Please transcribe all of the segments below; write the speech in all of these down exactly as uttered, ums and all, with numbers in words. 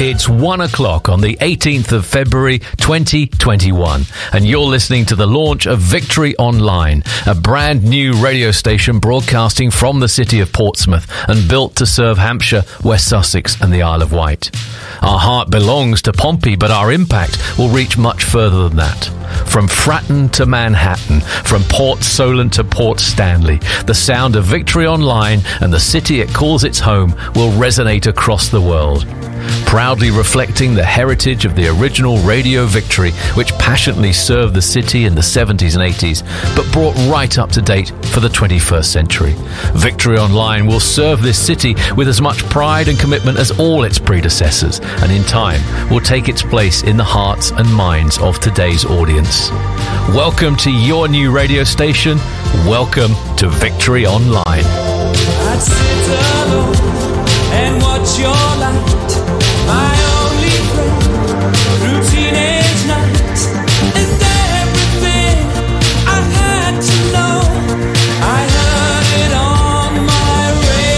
It's one o'clock on the eighteenth of February twenty twenty-one, and you're listening to the launch of Victory Online, a brand new radio station broadcasting from the city of Portsmouth and built to serve Hampshire, West Sussex and the Isle of Wight. Our heart belongs to Pompey, but our impact will reach much further than that. From Fratton to Manhattan, from Port Solent to Port Stanley, the sound of Victory Online and the city it calls its home will resonate across the world. Proudly reflecting the heritage of the original Radio Victory, which passionately served the city in the seventies and eighties, but brought right up to date for the twenty-first century. Victory Online will serve this city with as much pride and commitment as all its predecessors, and in time will take its place in the hearts and minds of today's audience. Welcome to your new radio station. Welcome to Victory Online. I'd sit alone and watch your light, my only friend, through teenage nights, and everything I had to know, I heard it on my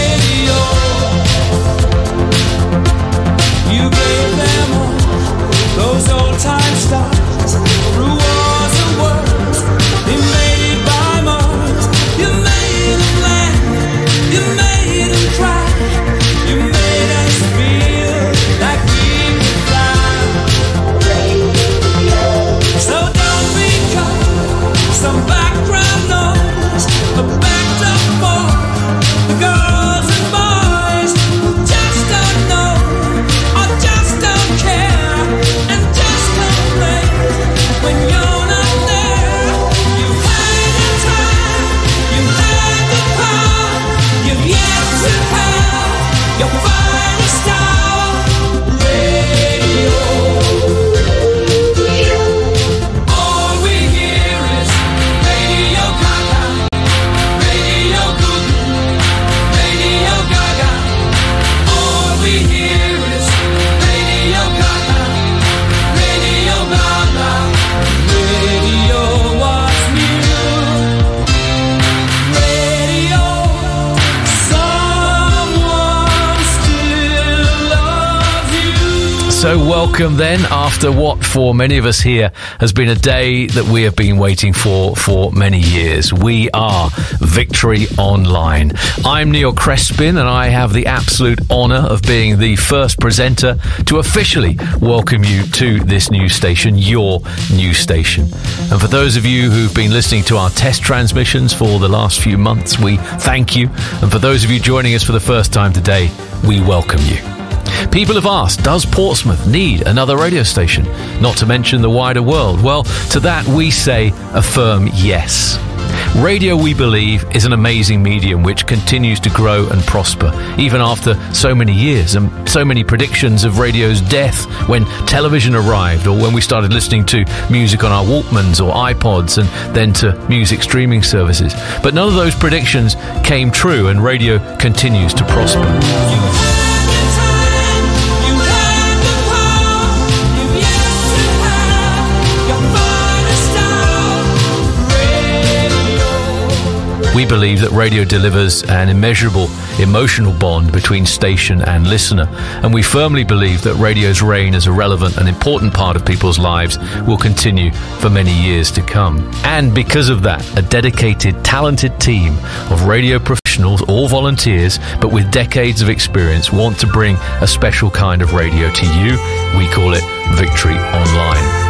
radio. You gave them all those old time stars, through wars and worlds, invaded by Mars. You made them laugh, you made them cry, you made us feel like we could fly. So don't become some background noise, a backed up for the girls and boys who just don't know or just don't care and just complain when you're not there. You had the time, you had the power, you've yet to have your finest hour. Radio. All we hear is Radio Gaga, Radio Goo, Radio Gaga. All we hear is Radio Gaga, Radio Gaga. Radio was new. Radio, someone still loves you. So welcome then, after what for many of us here has been a day that we have been waiting for for many years. We are Victory Online. I'm Neil Crespin, and I have the absolute honour of being the first presenter to officially welcome you to this new station, your new station. And for those of you who've been listening to our test transmissions for the last few months, we thank you. And for those of you joining us for the first time today, we welcome you. People have asked, does Portsmouth need another radio station? Not to mention the wider world. Well, to that we say a firm yes. Radio, we believe, is an amazing medium which continues to grow and prosper, even after so many years and so many predictions of radio's death when television arrived, or when we started listening to music on our Walkmans or iPods, and then to music streaming services. But none of those predictions came true, and radio continues to prosper. We believe that radio delivers an immeasurable emotional bond between station and listener, and we firmly believe that radio's reign as a relevant and important part of people's lives will continue for many years to come. And because of that, a dedicated, talented team of radio professionals, all volunteers, but with decades of experience, want to bring a special kind of radio to you. We call it Victory Online.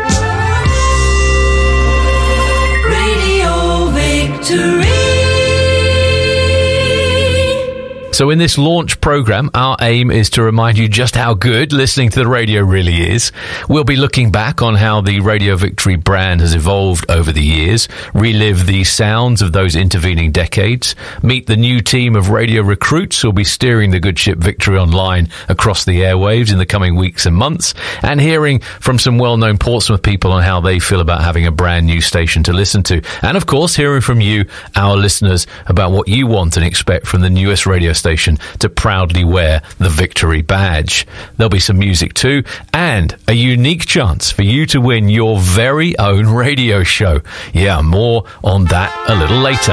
Victory. So in this launch program, our aim is to remind you just how good listening to the radio really is. We'll be looking back on how the Radio Victory brand has evolved over the years, relive the sounds of those intervening decades, meet the new team of radio recruits who'll be steering the good ship Victory Online across the airwaves in the coming weeks and months, and hearing from some well-known Portsmouth people on how they feel about having a brand new station to listen to. And of course, hearing from you, our listeners, about what you want and expect from the newest radio station to proudly wear the Victory badge. There'll be some music too, and a unique chance for you to win your very own radio show. Yeah, more on that a little later.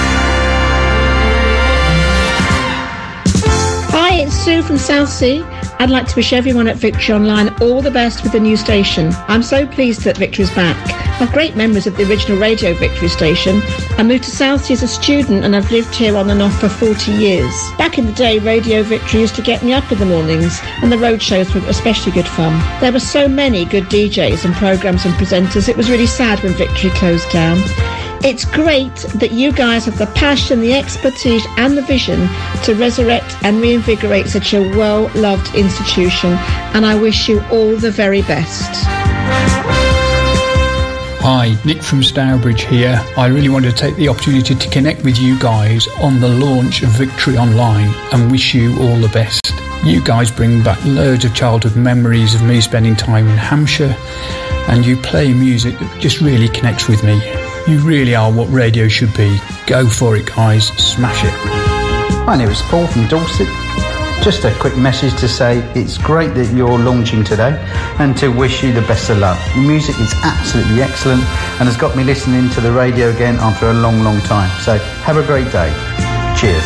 Hi, it's Sue from Southsea, I'd like to wish everyone at Victory Online all the best with the new station. I'm so pleased that Victory's back. I've great memories of the original Radio Victory station. I moved to Southsea as a student and I've lived here on and off for forty years. Back in the day, Radio Victory used to get me up in the mornings, and the road shows were especially good fun. There were so many good D Js and programmes and presenters, it was really sad when Victory closed down. It's great that you guys have the passion, the expertise and the vision to resurrect and reinvigorate such a well-loved institution, and I wish you all the very best. Hi, Nick from Stourbridge here. I really wanted to take the opportunity to connect with you guys on the launch of Victory Online and wish you all the best. You guys bring back loads of childhood memories of me spending time in Hampshire, and you play music that just really connects with me. You really are what radio should be. Go for it, guys. Smash it. My name is Paul from Dorset. Just a quick message to say it's great that you're launching today and to wish you the best of luck. The music is absolutely excellent and has got me listening to the radio again after a long, long time. So have a great day. Cheers.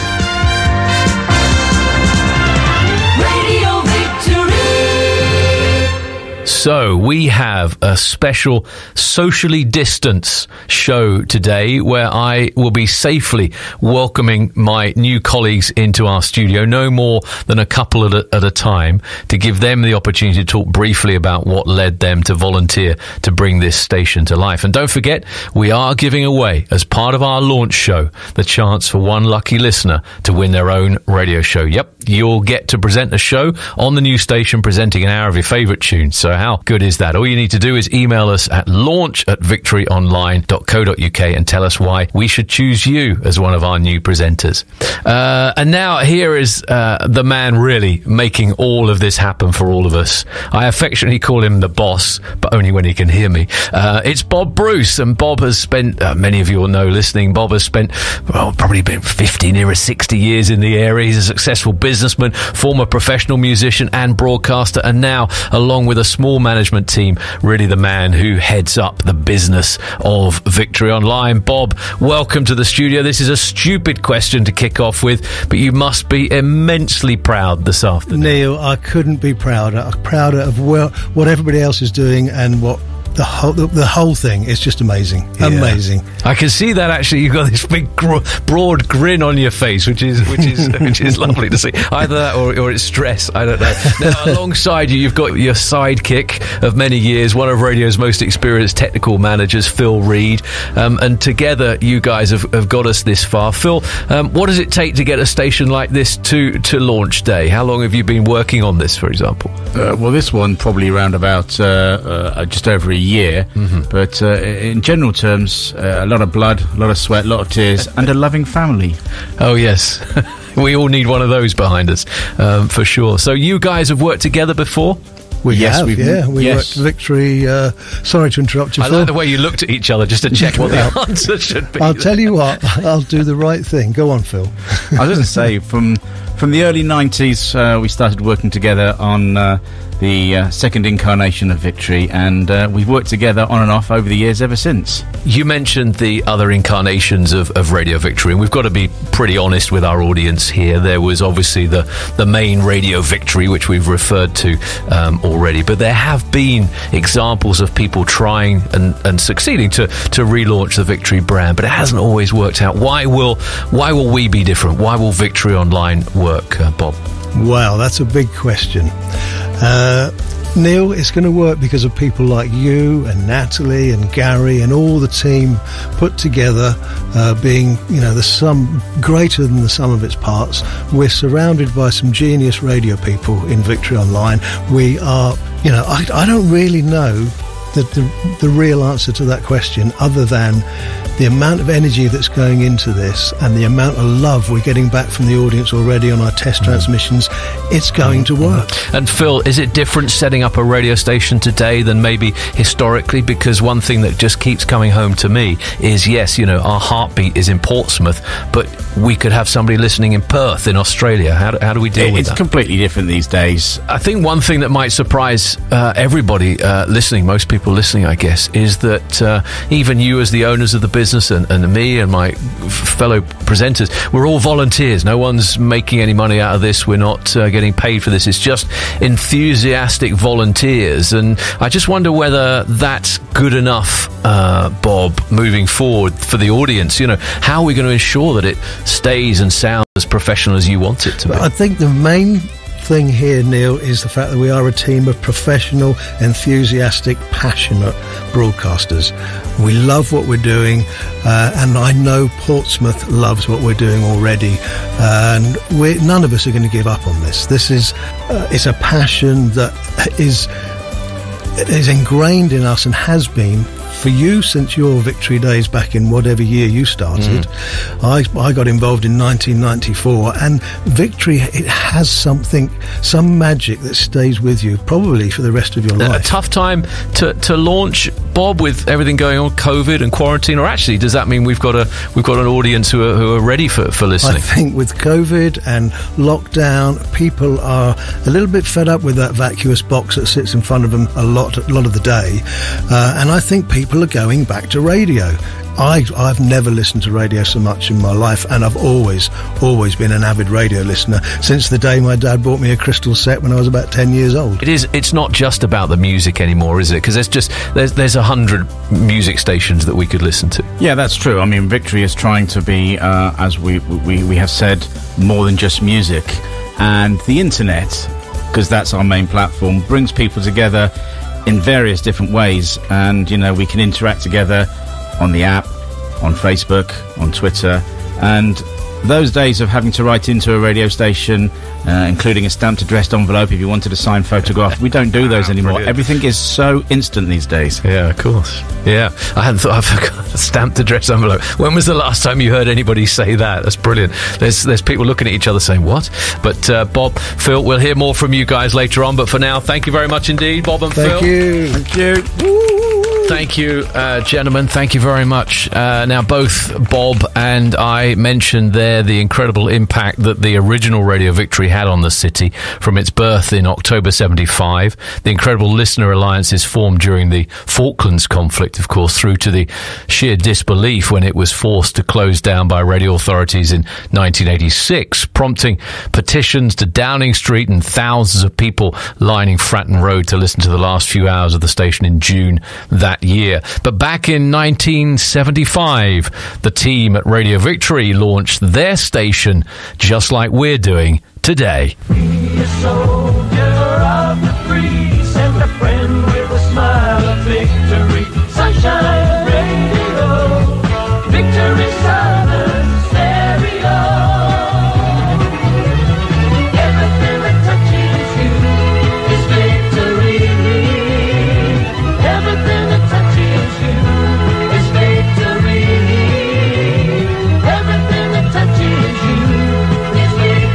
So we have a special socially distanced show today where I will be safely welcoming my new colleagues into our studio, no more than a couple at a, at a time, to give them the opportunity to talk briefly about what led them to volunteer to bring this station to life. And don't forget, we are giving away, as part of our launch show, the chance for one lucky listener to win their own radio show. Yep, you'll get to present a show on the new station presenting an hour of your favourite tunes. So how good is that? All you need to do is email us at launch at victory online dot co dot uk and tell us why we should choose you as one of our new presenters. Uh, and now here is uh, the man really making all of this happen for all of us. I affectionately call him the boss, but only when he can hear me. Uh, it's Bob Bruce, and Bob has spent, uh, many of you will know listening, Bob has spent, well, probably been fifty, near sixty years in the area. He's a successful businessman, former professional musician and broadcaster, and now, along with a small management team, really the man who heads up the business of Victory Online. Bob, welcome to the studio. This is a stupid question to kick off with, but you must be immensely proud this afternoon. Neil, I couldn't be prouder. Prouder of well, what everybody else is doing and what the whole the, the whole thing is just amazing. Yeah. Amazing. I can see that actually. You've got this big gro- broad grin on your face, which is which is which is lovely to see. Either that or, or it's stress. I don't know. Now, alongside you, you've got your sidekick of many years, one of radio's most experienced technical managers, Phil Reed, um, and together you guys have, have got us this far. Phil, um, what does it take to get a station like this to to launch day? How long have you been working on this, for example? Uh, well, this one probably around about uh, uh, just over a year, mm-hmm. but uh, in general terms, uh, a lot of blood, a lot of sweat, a lot of tears, and a loving family. Oh, yes. We all need one of those behind us, um, for sure. So you guys have worked together before? We yes, have, we've, yeah. We yes. worked Victory. Uh, sorry to interrupt you, I Phil. like the way you looked at each other just to check what the answer should be. I'll tell you what, I'll do the right thing. Go on, Phil. I was going to say, from from the early nineties, uh, we started working together on uh, the uh, second incarnation of Victory, and uh, we've worked together on and off over the years ever since. You mentioned the other incarnations of, of Radio Victory, and we've got to be pretty honest with our audience here. There was obviously the, the main Radio Victory, which we've referred to um, already, but there have been examples of people trying and, and succeeding to, to relaunch the Victory brand, but it hasn't always worked out. Why will why will we be different? Why will Victory Online work, uh, Bob? Wow, that's a big question. Uh, Neil, it's going to work because of people like you and Natalie and Gary and all the team put together, uh, being, you know, the sum greater than the sum of its parts. We're surrounded by some genius radio people in Victory Online. We are, you know, I, I don't really know the, the, the real answer to that question, other than the amount of energy that's going into this and the amount of love we're getting back from the audience already on our test transmissions. It's going to work. And Phil, is it different setting up a radio station today than maybe historically? Because one thing that just keeps coming home to me is, yes, you know, our heartbeat is in Portsmouth, but we could have somebody listening in Perth in Australia. How do, how do we deal it, with it's that? It's completely different these days. I think one thing that might surprise uh, everybody uh, listening, most people people listening, I guess, is that uh, even you as the owners of the business and, and me and my f- fellow presenters, we're all volunteers. No one's making any money out of this. We're not uh, getting paid for this. It's just enthusiastic volunteers. And I just wonder whether that's good enough, uh, Bob, moving forward for the audience. You know, how are we going to ensure that it stays and sounds as professional as you want it to be? I think the main thing here, Neil, is the fact that we are a team of professional, enthusiastic, passionate broadcasters. We love what we're doing, uh, and I know Portsmouth loves what we're doing already, uh, and we're, none of us are going to give up on this. This is uh, it's a passion that is is ingrained in us and has been for you since your Victory days back in whatever year you started. Mm. I, I got involved in nineteen ninety-four, and Victory, it has something, some magic that stays with you probably for the rest of your life. A tough time to, to launch, Bob, with everything going on, COVID and quarantine, or actually does that mean we've got a we've got an audience who are, who are ready for, for listening? I think with COVID and lockdown, people are a little bit fed up with that vacuous box that sits in front of them a lot a lot of the day, uh, and I think people People are going back to radio. I, I've never listened to radio so much in my life, and I've always, always been an avid radio listener since the day my dad bought me a crystal set when I was about ten years old. It is. It's not just about the music anymore, is it? Because there's just there's there's a hundred music stations that we could listen to. Yeah, that's true. I mean, Victory is trying to be, uh, as we, we we have said, more than just music, and the internet, because that's our main platform, brings people together in various different ways, and you know, we can interact together on the app, on Facebook, on Twitter, and those days of having to write into a radio station, uh, including a stamped addressed envelope if you wanted a signed photograph, we don't do those anymore. Brilliant. Everything is so instant these days. Yeah, of course. Yeah, I hadn't thought. I forgot a stamped addressed envelope. When was the last time you heard anybody say that? That's brilliant. There's there's people looking at each other saying, what? But uh, Bob, Phil, we'll hear more from you guys later on, but for now, thank you very much indeed, Bob and Thank Phil. you. Thank you. Thank you, uh, gentlemen. Thank you very much. Uh, now, both Bob and I mentioned there the incredible impact that the original Radio Victory had on the city from its birth in October seventy-five. The incredible listener alliances formed during the Falklands conflict, of course, through to the sheer disbelief when it was forced to close down by radio authorities in nineteen eighty-six, prompting petitions to Downing Street and thousands of people lining Fratton Road to listen to the last few hours of the station in June that year. But back in nineteen seventy-five, the team at Radio Victory launched their station just like we're doing today. Be a soldier of the free, send a friend with a smile of victory. Sunshine Radio, Victory Southern Stereo. Everything that touches you is victory. Everything that touches you is victory. Everything that touches you is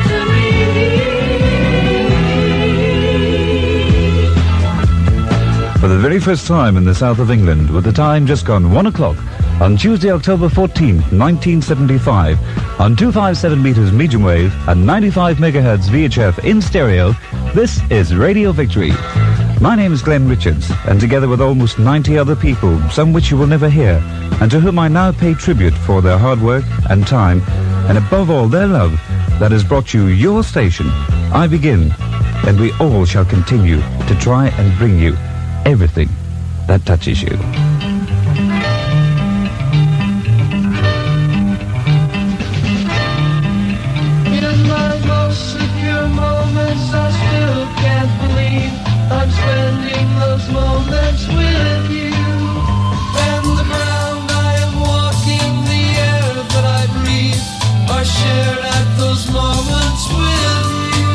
victory. For the very first time in the south of England, with the time just gone one o'clock, on Tuesday, October fourteenth, nineteen seventy-five, on two fifty-seven meters medium wave and ninety-five megahertz V H F in stereo, this is Radio Victory. My name is Glenn Richards, and together with almost ninety other people, some which you will never hear, and to whom I now pay tribute for their hard work and time, and above all their love, that has brought you your station, I begin, and we all shall continue to try and bring you everything that touches you. In my most secure moments, I still can't believe I'm spending those moments with you. And the ground I am walking, the air that I breathe, are shared at those moments with you.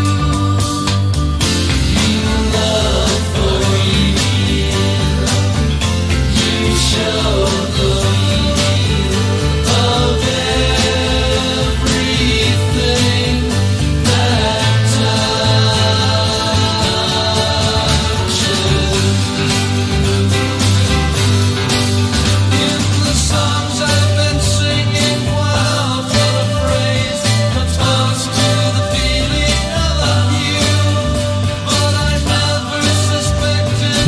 You love for you. You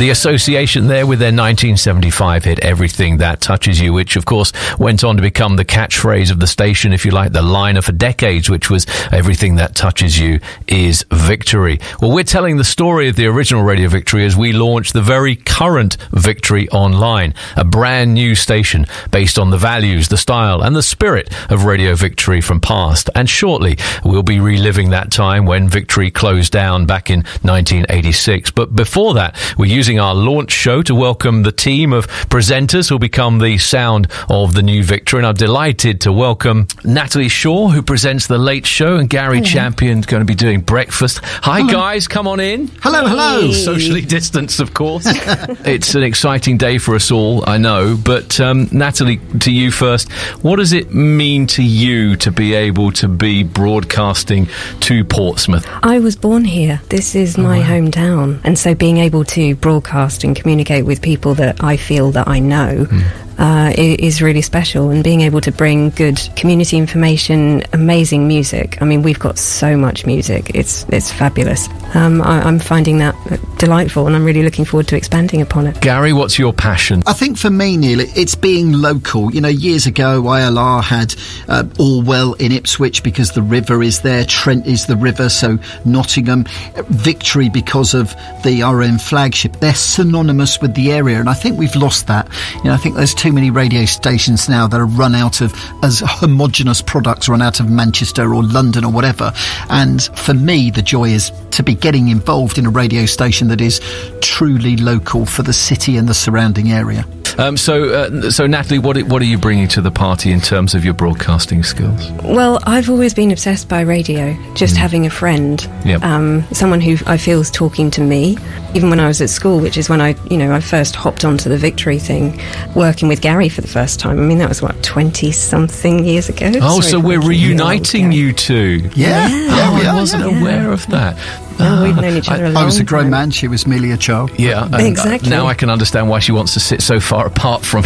The association there with their nineteen seventy-five hit Everything That Touches You, which of course went on to become the catchphrase of the station, if you like, the liner for decades, which was everything that touches you is victory. Well, we're telling the story of the original Radio Victory as we launch the very current Victory Online, a brand new station based on the values, the style and the spirit of Radio Victory from past. And shortly we'll be reliving that time when Victory closed down back in nineteen eighty-six. But before that, we're using our launch show to welcome the team of presenters who'll become the sound of the new Victory. And I'm delighted to welcome Natalie Shaw, who presents The Late Show, and Gary hello. Champion going to be doing breakfast. Hi, hello. Guys, come on in. Hello, hello. Socially distanced, of course. It's an exciting day for us all, I know. But um, Natalie, to you first, what does it mean to you to be able to be broadcasting to Portsmouth? I was born here. This is my oh, wow. hometown. And so being able to broadcast and communicate with people that I feel that I know mm. uh, is really special. And being able to bring good community information, amazing music. I mean, we've got so much music. It's it's fabulous. Um, I, I'm finding that delightful, and I'm really looking forward to expanding upon it. Gary, what's your passion? I think for me, Neil, it's being local. You know, years ago, I L R had uh, Allwell in Ipswich because the river is there. Trent is the river, so Nottingham. Victory because of the R M flagship. They're synonymous with the area, and I think we've lost that. You know, I think there's too many radio stations now that are run out of, as homogenous products run out of Manchester or London or whatever. And for me, the joy is to be getting involved in a radio station that is truly local for the city and the surrounding area. Um, so, uh, so Natalie, what what are you bringing to the party in terms of your broadcasting skills? Well, I've always been obsessed by radio. Just mm. having a friend, yep. um, someone who I feel is talking to me. Even when I was at school, which is when I, you know, I first hopped onto the Victory thing, working with Gary for the first time. I mean, that was what, twenty something years ago. Oh, Sorry so we're reuniting old, you two. Yeah, yeah, oh, yeah I wasn't yeah. aware of that. Oh, we've known each other I, a long I was a grown time. man, she was merely a child. Yeah, and exactly. Now I can understand why she wants to sit so far apart from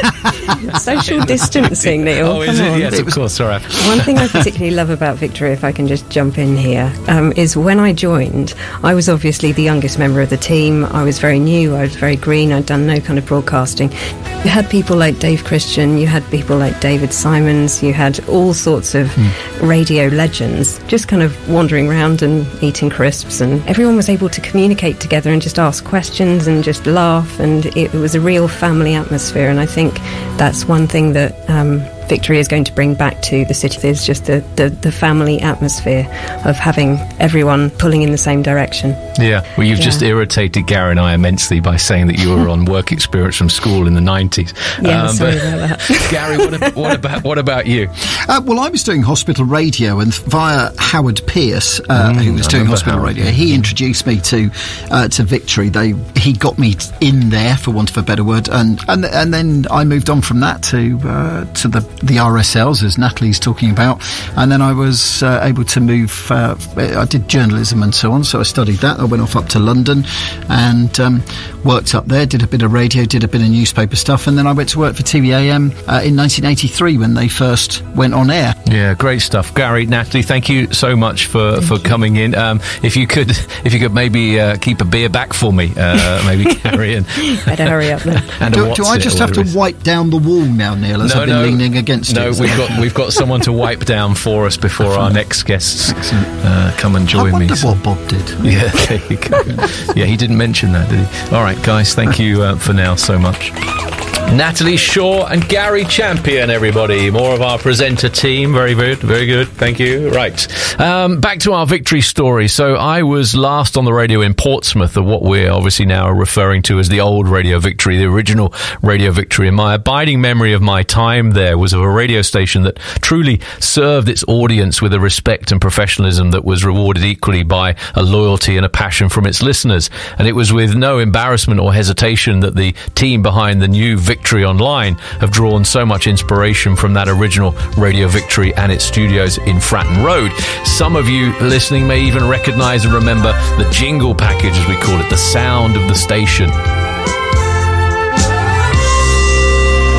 you. Social distancing, Neil. Oh, is Come it? on. Yes, of course. Sorry. One thing I particularly love about Victory, if I can just jump in here, um, is when I joined, I was obviously the youngest member of the team. I was very new, I was very green, I'd done no kind of broadcasting. You had people like Dave Christian, you had people like David Simons, you had all sorts of mm. radio legends just kind of wandering around and eating crisps, and everyone was able to communicate together and just ask questions and just laugh, and it, it was a real family atmosphere. And I think that's one thing that um, Victory is going to bring back to the city, is just the, the, the family atmosphere of having everyone pulling in the same direction. Yeah, well, you've yeah. just irritated Gary and I immensely by saying that you were on work experience from school in the nineties. Yeah, um, sorry but about that. Gary, what, ab- what about what about you? Uh, well, I was doing hospital radio, and via Howard Pierce, uh, Mm, who was I doing remember hospital Howard. radio, he introduced me to uh, to Victory. They he got me in there, for want of a better word, and and and then I moved on from that to uh, to the the R S Ls, as Natalie's talking about, and then I was uh, able to move. Uh, I did journalism and so on, so I studied that. I went off up to London and um, worked up there. Did a bit of radio, did a bit of newspaper stuff, and then I went to work for T V A M uh, in nineteen eighty-three when they first went on air. Yeah, great stuff, Gary, Natalie. Thank you so much for, for coming in. Um, if you could, if you could maybe uh, keep a beer back for me, uh, maybe Gary and better hurry up then. And do, do I just have to wipe down the wall now, Neil, as no, I've been no, leaning against no, it? No, we've got we've got someone to wipe down for us before our next guests uh, come and join I wonder me. So. what Bob did. Yeah, there you go. Yeah, he didn't mention that, did he? All right, guys, thank you uh, for now so much. Natalie Shaw and Gary Champion, everybody. More of our presenter team. Very good, very good. Thank you. Right. Um, back to our Victory story. So I was last on the radio in Portsmouth, of what we're obviously now referring to as the old Radio Victory, the original Radio Victory. And my abiding memory of my time there was of a radio station that truly served its audience with a respect and professionalism that was rewarded equally by a loyalty and a passion from its listeners. And it was with no embarrassment or hesitation that the team behind the new Victory Online have drawn so much inspiration from that original Radio Victory and its studios in Fratton Road. Some of you listening may even recognise and remember the jingle package, as we call it, the sound of the station.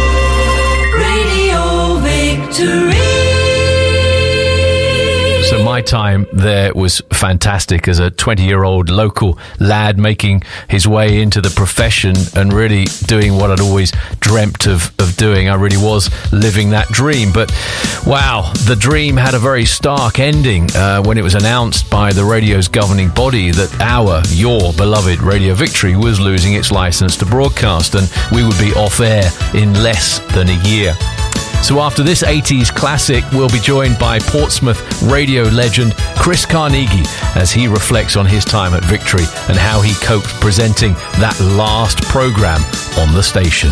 Radio Victory. So my my time there was fantastic as a twenty-year-old local lad making his way into the profession and really doing what I'd always dreamt of, of doing. I really was living that dream. But wow, the dream had a very stark ending uh, when it was announced by the radio's governing body that our, your beloved Radio Victory was losing its license to broadcast, and we would be off air in less than a year. So after this eighties classic, we'll be joined by Portsmouth radio legend Chris Carnegie as he reflects on his time at Victory and how he coped presenting that last programme on the station.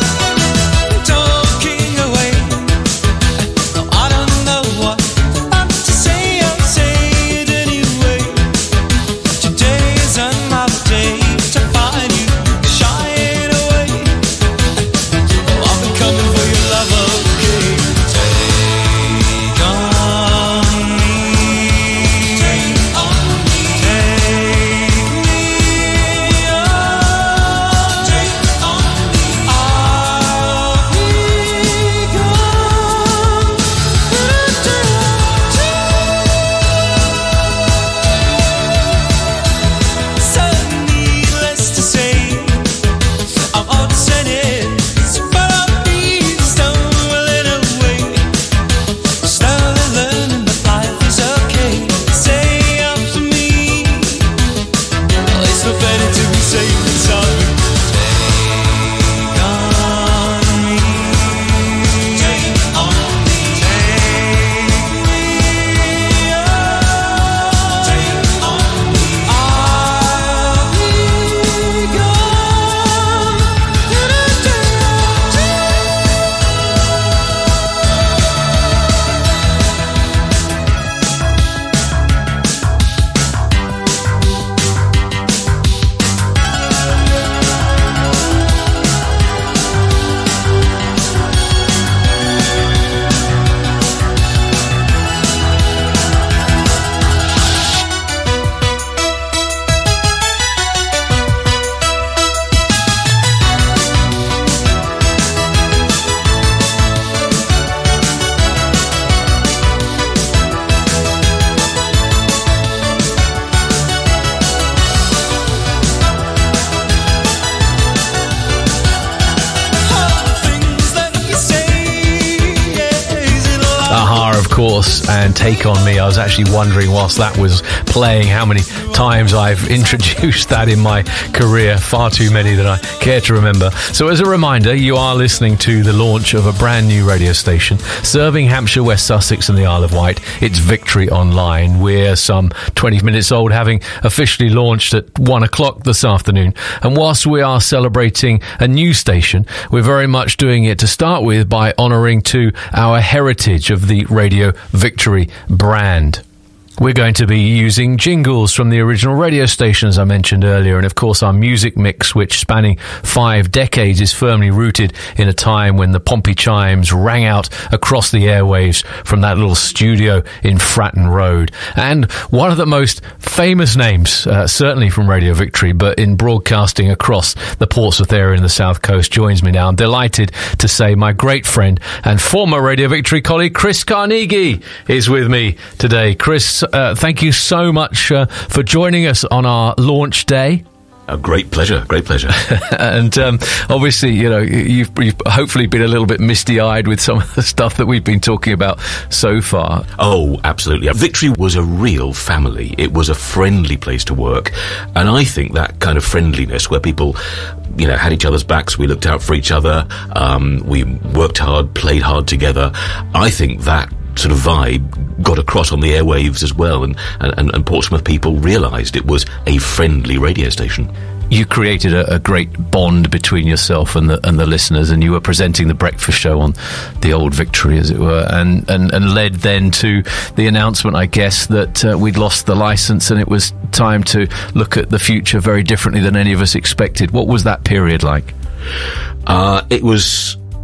And Take On Me. I was actually wondering whilst that was playing how many times I've introduced that in my career. Far too many that I care to remember. So as a reminder, you are listening to the launch of a brand new radio station serving Hampshire, West Sussex and the Isle of Wight. It's Victory Online. We're some twenty minutes old, having officially launched at one o'clock this afternoon. And whilst we are celebrating a new station, we're very much doing it to start with by honouring to our heritage of the Radio Victory brand. We're going to be using jingles from the original radio station, as I mentioned earlier, and of course our music mix, which spanning five decades is firmly rooted in a time when the Pompey chimes rang out across the airwaves from that little studio in Fratton Road. And one of the most famous names, uh, certainly from Radio Victory, but in broadcasting across the Portsmouth area in the South Coast, joins me now. I'm delighted to say my great friend and former Radio Victory colleague, Chris Carnegie, is with me today. Chris, Uh, thank you so much uh, for joining us on our launch day. A great pleasure, great pleasure. And um, obviously, you know, you've, you've hopefully been a little bit misty-eyed with some of the stuff that we've been talking about so far. Oh, absolutely. Victory was a real family. It was a friendly place to work. And I think that kind of friendliness where people, you know, had each other's backs, we looked out for each other, um, we worked hard, played hard together. I think that sort of vibe got across on the airwaves as well, and, and, and Portsmouth people realised it was a friendly radio station. You created a, a great bond between yourself and the and the listeners, and you were presenting the breakfast show on the old Victory, as it were, and, and, and led then to the announcement, I guess, that uh, we'd lost the licence and it was time to look at the future very differently than any of us expected. What was that period like? Uh, it was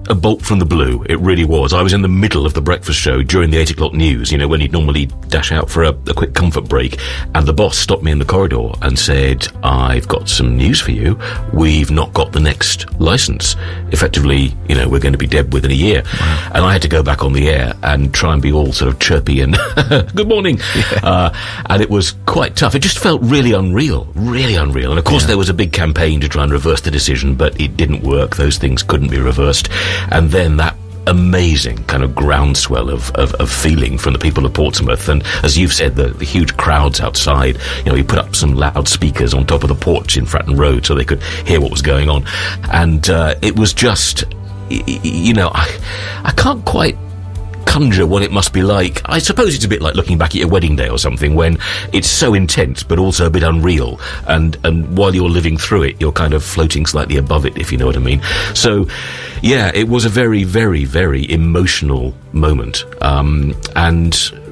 a bolt from the blue. It really was. I was in the middle of the breakfast show during the eight o'clock news, you know, when he'd normally dash out for a, a quick comfort break. And the boss stopped me in the corridor and said, I've got some news for you. We've not got the next licence. Effectively, you know, we're going to be dead within a year. Wow. And I had to go back on the air and try and be all sort of chirpy and good morning. Yeah. Uh, and it was quite tough. It just felt really unreal, really unreal. And of course, yeah. there was a big campaign to try and reverse the decision, but it didn't work. Those things couldn't be reversed. And then that amazing kind of groundswell of, of, of feeling from the people of Portsmouth. And as you've said, the, the huge crowds outside, you know, we put up some loudspeakers on top of the porch in Fratton Road so they could hear what was going on. And uh, it was just, you know, I, I can't quite conjure what it must be like. I suppose it's a bit like looking back at your wedding day or something, when it's so intense but also a bit unreal, and and while you're living through it, you're kind of floating slightly above it, if you know what I mean. So yeah, it was a very very very emotional moment, um and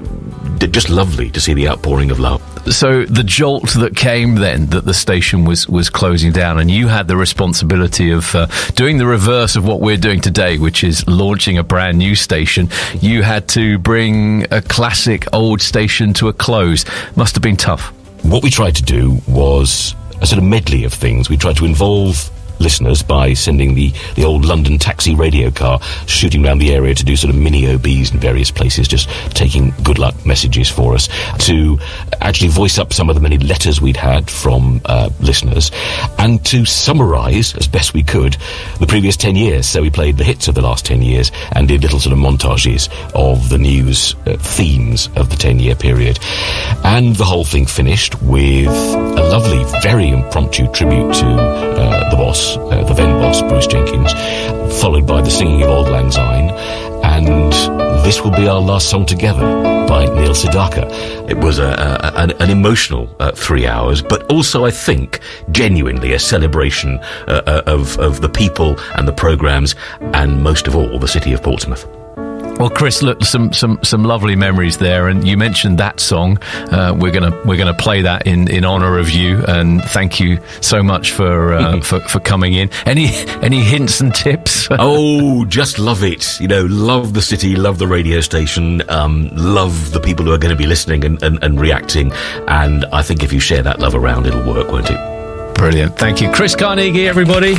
just lovely to see the outpouring of love. So the jolt that came then, that the station was was closing down, and you had the responsibility of uh, doing the reverse of what we're doing today, which is launching a brand new station. You had to bring a classic old station to a close. Must have been tough. What we tried to do was a sort of medley of things. We tried to involve listeners by sending the, the old London taxi radio car shooting around the area to do sort of mini O Bs in various places, just taking good luck messages for us, to actually voice up some of the many letters we'd had from uh, listeners, and to summarise as best we could the previous ten years. So we played the hits of the last ten years and did little sort of montages of the news uh, themes of the ten year period. And the whole thing finished with a lovely, very impromptu tribute to uh, the boss, Uh, the then boss, Bruce Jenkins, followed by the singing of Auld Lang Syne, and This Will Be Our Last Song Together by Neil Sedaka. It was a, a, an, an emotional uh, three hours, but also, I think, genuinely a celebration uh, of, of the people and the programmes, and most of all, the city of Portsmouth. Well, Chris, look, some some some lovely memories there, and you mentioned that song. Uh, we're gonna we're gonna play that in, in honour of you, and thank you so much for uh, for for coming in. Any any hints and tips? Oh, just love it. You know, love the city, love the radio station, um, love the people who are going to be listening and, and, and reacting. And I think if you share that love around, it'll work, won't it? Brilliant. Thank you, Chris Carnegie. Everybody.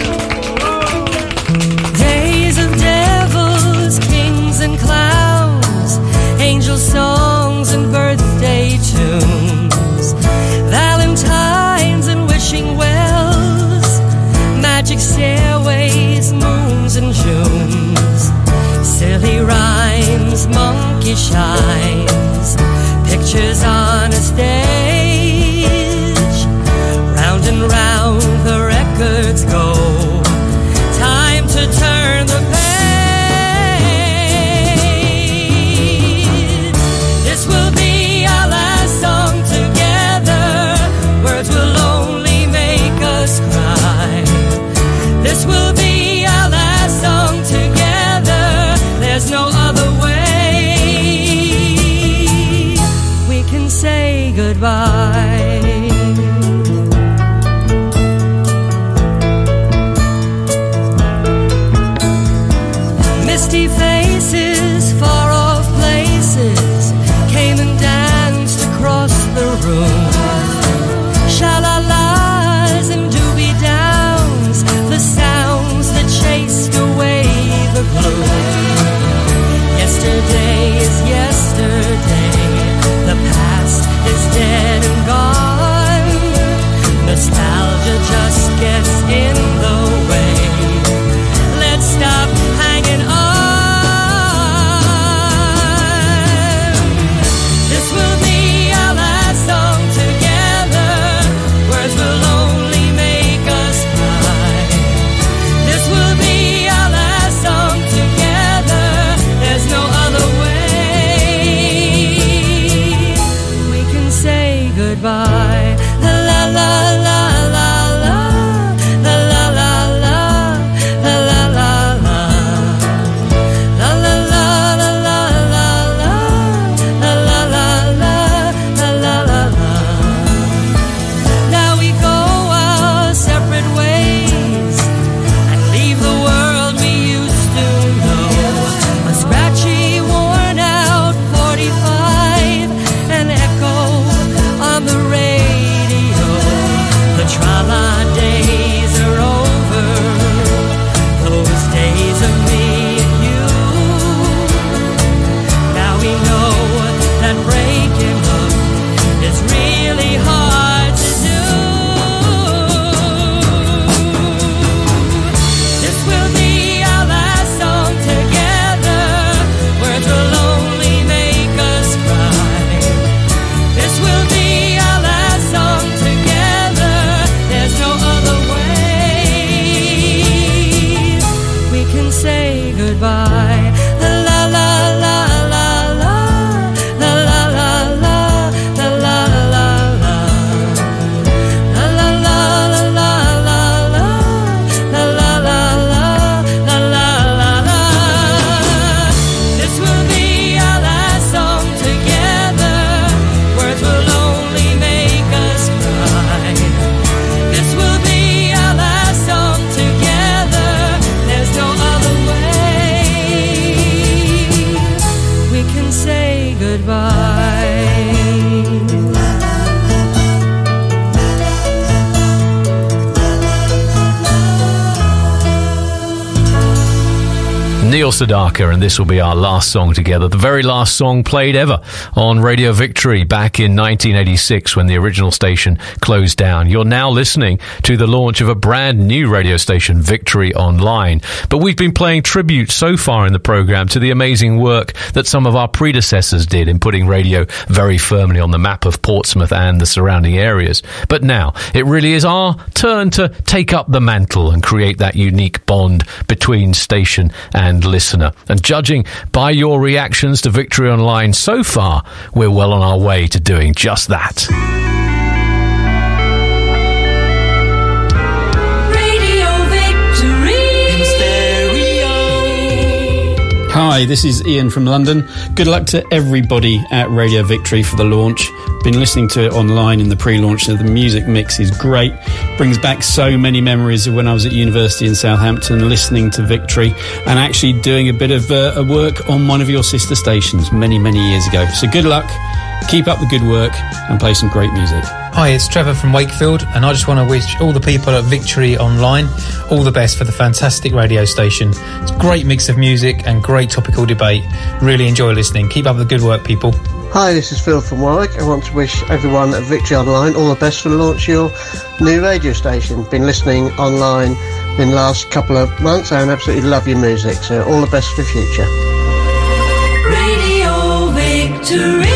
Days of devils, kings and clowns, angel songs and birthday tunes, valentines and wishing wells, magic stairways, moons and Junes, silly rhymes, monkey shines, pictures on a stage, round and round the records go, time to turn the page. This will be our last song together, words will only make us cry. This will be our last song together, there's no other way we can say goodbye. Misty faces, far off places, came and danced across the room. Sha-la-las and doobie-downs, the sounds that chased away the gloom. Yesterday is yesterday, the past is dead and gone. Nostalgia just gets in the way. Let's stop hanging on. by. Neil Sedaka, and this will be our last song together, the very last song played ever on Radio Victory back in nineteen eighty-six when the original station closed down. You're now listening to the launch of a brand new radio station, Victory Online. But we've been playing tribute so far in the programme to the amazing work that some of our predecessors did in putting radio very firmly on the map of Portsmouth and the surrounding areas. But now it really is our turn to take up the mantle and create that unique bond between station and listener. And judging by your reactions to Victory Online so far, we're well on our way to doing just that. Hi, this is Ian from London. Good luck to everybody at Radio Victory for the launch. Been listening to it online in the pre-launch, so the music mix is great. Brings back so many memories of when I was at university in Southampton, listening to Victory and actually doing a bit of uh, a work on one of your sister stations many, many years ago. So good luck, keep up the good work and play some great music. Hi, it's Trevor from Wakefield, and I just want to wish all the people at Victory Online all the best for the fantastic radio station. It's a great mix of music and great topical debate. Really enjoy listening. Keep up the good work, people. Hi, this is Phil from Warwick. I want to wish everyone at Victory Online all the best for the launch of your new radio station. Been listening online in the last couple of months and absolutely love your music, so all the best for the future. Radio Victory.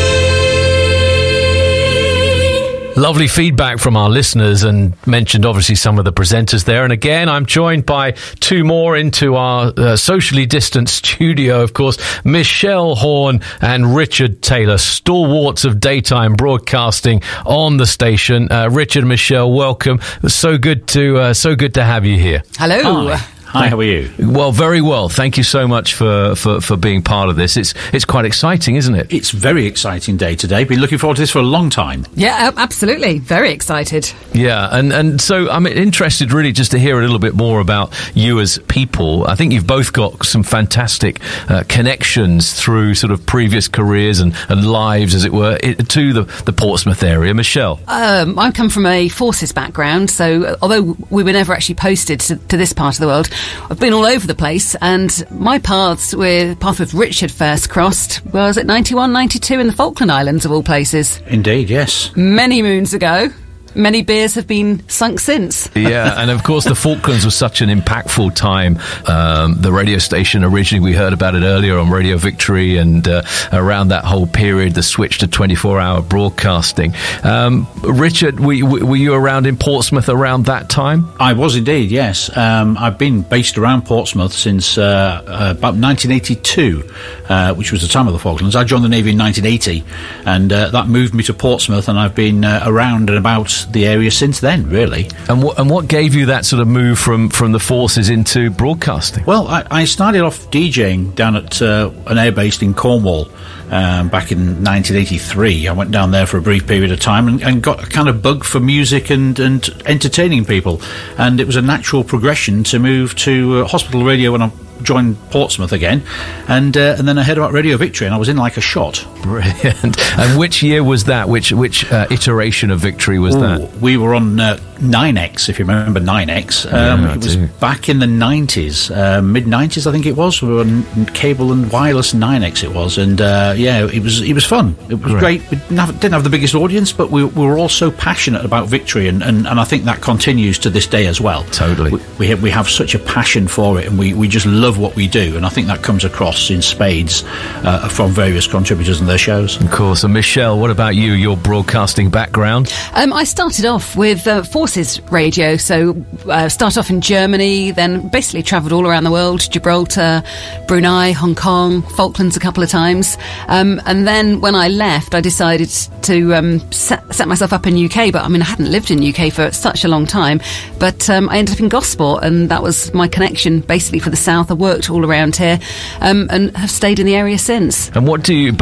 Lovely feedback from our listeners, and mentioned obviously some of the presenters there. And again, I'm joined by two more into our uh, socially distanced studio, of course, Michelle Horn and Richard Taylor, stalwarts of daytime broadcasting on the station. Uh, Richard and Michelle, welcome. So good to uh, so good to have you here. Hello. Hi. Hi, how are you? Well, very well. Thank you so much for, for, for being part of this. It's it's quite exciting, isn't it? It's very exciting day today. Been looking forward to this for a long time. Yeah, absolutely. Very excited. Yeah, and, and so I'm interested really just to hear a little bit more about you as people. I think you've both got some fantastic uh, connections through sort of previous careers and, and lives, as it were, it, to the, the Portsmouth area. Michelle? Um, I come from a forces background, so although we were never actually posted to, to this part of the world, I've been all over the place, and my paths with path with Richard first crossed was at ninety-one, ninety-two in the Falkland Islands, of all places. Indeed, yes. Many moons ago. Many beers have been sunk since. Yeah, and of course the Falklands was such an impactful time. Um, the radio station, originally we heard about it earlier on Radio Victory, and uh, around that whole period, the switch to twenty-four hour broadcasting. Um, Richard, were, were you around in Portsmouth around that time? I was indeed, yes. Um, I've been based around Portsmouth since uh, uh, about nineteen eighty-two, uh, which was the time of the Falklands. I joined the Navy in nineteen eighty, and uh, that moved me to Portsmouth, and I've been uh, around and about the area since then, really. And what and what gave you that sort of move from, from the forces into broadcasting? Well, I, I started off DJing down at uh, an airbase in Cornwall um, back in nineteen eighty-three. I went down there for a brief period of time and, and got a kind of bug for music and, and entertaining people. And it was a natural progression to move to uh, hospital radio when I joined Portsmouth again, and uh, and then I heard about Radio Victory, and I was in like a shot. Brilliant. And which year was that? Which which uh, iteration of Victory was Ooh, that? We were on uh, nine X, if you remember nine X. Um, yeah, it was back in the nineties, uh, mid nineties, I think it was. We were on cable and wireless nine X. It was, and uh, yeah, it was it was fun. It was great. great. We didn't have, didn't have the biggest audience, but we, we were all so passionate about Victory, and, and, and I think that continues to this day as well. Totally. We we have, we have such a passion for it, and we, we just love what we do, and I think that comes across in spades uh, from various contributors and their shows. Of course. And Michelle, what about you, your broadcasting background? Um, I started off with uh, Forces Radio, so uh, started off in Germany, then basically travelled all around the world, Gibraltar, Brunei, Hong Kong, Falklands a couple of times, um, and then when I left I decided to um, set, set myself up in U K, but I mean I hadn't lived in U K for such a long time, but um, I ended up in Gosport, and that was my connection basically for the south. I worked all around here um, and have stayed in the area since. And what do you both sort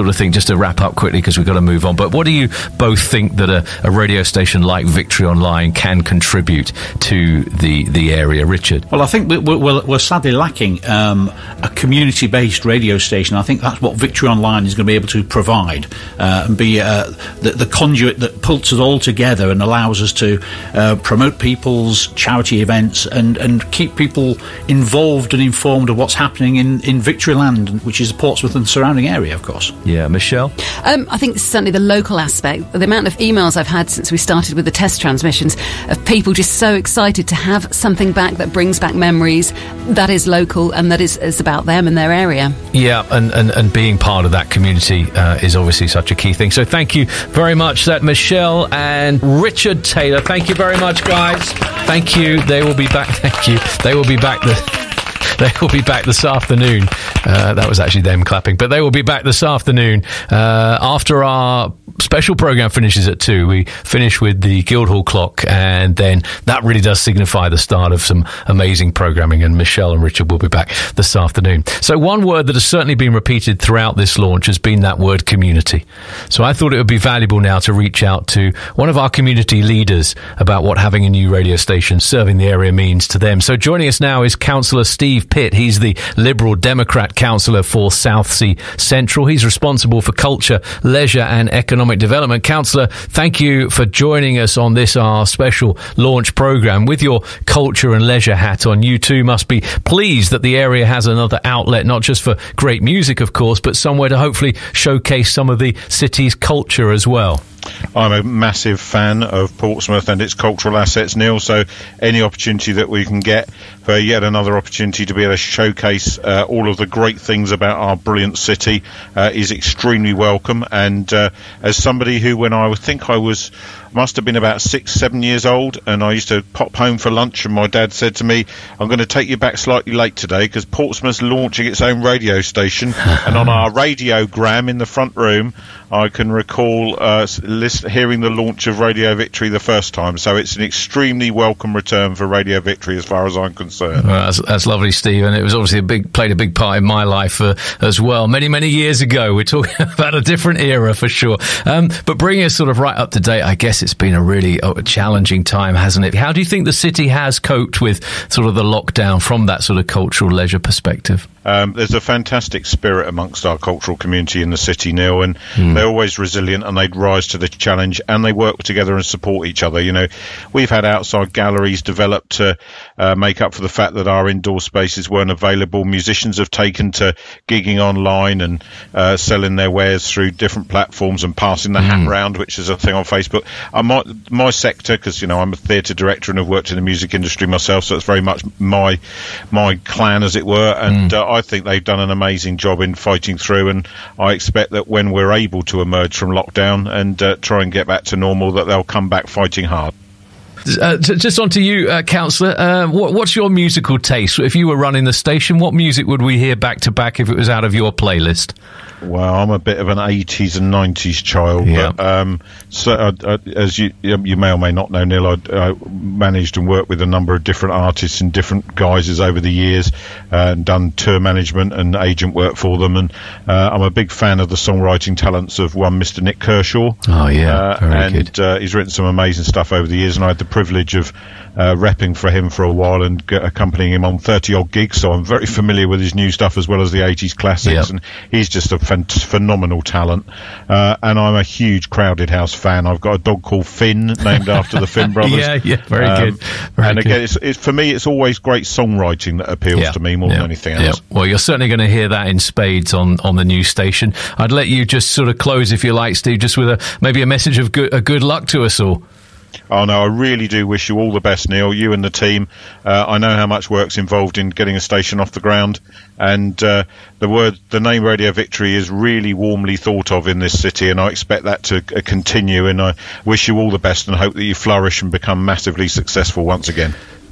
of think, just to wrap up quickly because we've got to move on, but what do you both think that a, a radio station like Victory Online can contribute to the, the area? Richard? Well, I think we're, we're, we're sadly lacking um, a community-based radio station. I think that's what Victory Online is going to be able to provide uh, and be uh, the, the conduit that pulls us all together and allows us to uh, promote people's charity events and, and keep people involved and informed of what's happening in, in Victoryland, which is Portsmouth and the surrounding area, of course. Yeah, Michelle? Um, I think certainly the local aspect, the amount of emails I've had since we started with the test transmissions of people just so excited to have something back that brings back memories that is local and that is, is about them and their area. Yeah, and, and, and being part of that community uh, is obviously such a key thing. So thank you very much, that Michelle and Richard Taylor. Thank you very much, guys. Thank you. They will be back. Thank you. They will be back. The They will be back this afternoon. Uh, that was actually them clapping. But they will be back this afternoon uh, after our special programme finishes at two. We finish with the Guildhall clock, and then that really does signify the start of some amazing programming, and Michelle and Richard will be back this afternoon. So one word that has certainly been repeated throughout this launch has been that word community. So I thought it would be valuable now to reach out to one of our community leaders about what having a new radio station serving the area means to them. So joining us now is Councillor Steve Pitt. He's the Liberal Democrat councillor for Southsea Central. He's responsible for culture, leisure and economic development. Councillor, thank you for joining us on this, our special launch programme. With your culture and leisure hat on, you too must be pleased that the area has another outlet, not just for great music, of course, but somewhere to hopefully showcase some of the city's culture as well. I'm a massive fan of Portsmouth and its cultural assets, Neil, so any opportunity that we can get for yet another opportunity to be able to showcase uh, all of the great things about our brilliant city uh, is extremely welcome. And uh, as somebody who, when I think I was must have been about six, seven years old, and I used to pop home for lunch, and my dad said to me, I'm going to take you back slightly late today because Portsmouth's launching its own radio station. And on our radiogram in the front room, I can recall uh, list, hearing the launch of Radio Victory the first time. So it's an extremely welcome return for Radio Victory as far as I'm concerned. Well, that's, that's lovely, Steve, and it was obviously a big played a big part in my life uh, as well. Many, many years ago. We're talking about a different era for sure. Um, but bringing us sort of right up to date, I guess it's been a really uh, challenging time, hasn't it? How do you think the city has coped with sort of the lockdown from that sort of cultural leisure perspective? Um, there's a fantastic spirit amongst our cultural community in the city, Neil, and mm. they're always resilient and they'd rise to the challenge and they work together and support each other. You know, we've had outside galleries developed to uh, make up for the fact that our indoor spaces weren't available. Musicians have taken to gigging online and uh, selling their wares through different platforms and passing the mm. hat round, which is a thing on Facebook. Uh, my, my sector, because, you know, I'm a theatre director and have worked in the music industry myself, so it's very much my my clan, as it were, and mm. uh, I think they've done an amazing job in fighting through, and I expect that when we're able to emerge from lockdown and uh, try and get back to normal, that they'll come back fighting hard. Uh, just on to you, uh, Councillor. Uh, what, what's your musical taste? If you were running the station, what music would we hear back to back if it was out of your playlist? Well, I'm a bit of an eighties and nineties child, yeah. but um, so uh, uh, as you you may or may not know, Neil, I, I managed and worked with a number of different artists in different guises over the years, uh, and done tour management and agent work for them, and uh, I'm a big fan of the songwriting talents of one Mister Nick Kershaw. Oh yeah, uh, very and good. Uh, he's written some amazing stuff over the years, and I had the privilege of uh, repping for him for a while and g- accompanying him on thirty odd gigs, so I'm very familiar with his new stuff as well as the eighties classics, yep. and he's just a phenomenal talent, uh, and I'm a huge Crowded House fan. I've got a dog called Finn, named after the Finn brothers. yeah, yeah, very um, good. Very and again, good. It's, it's, for me, it's always great songwriting that appeals yeah, to me more yeah, than anything yeah. else. Well, you're certainly going to hear that in spades on, on the new station. I'd let you just sort of close, if you like, Steve, just with a maybe a message of good, a good luck to us all. Oh no, I really do wish you all the best, Neil, you and the team. Uh, I know how much work's involved in getting a station off the ground, and uh, the word, the name Radio Victory is really warmly thought of in this city, and I expect that to uh, continue, and I wish you all the best and hope that you flourish and become massively successful once again.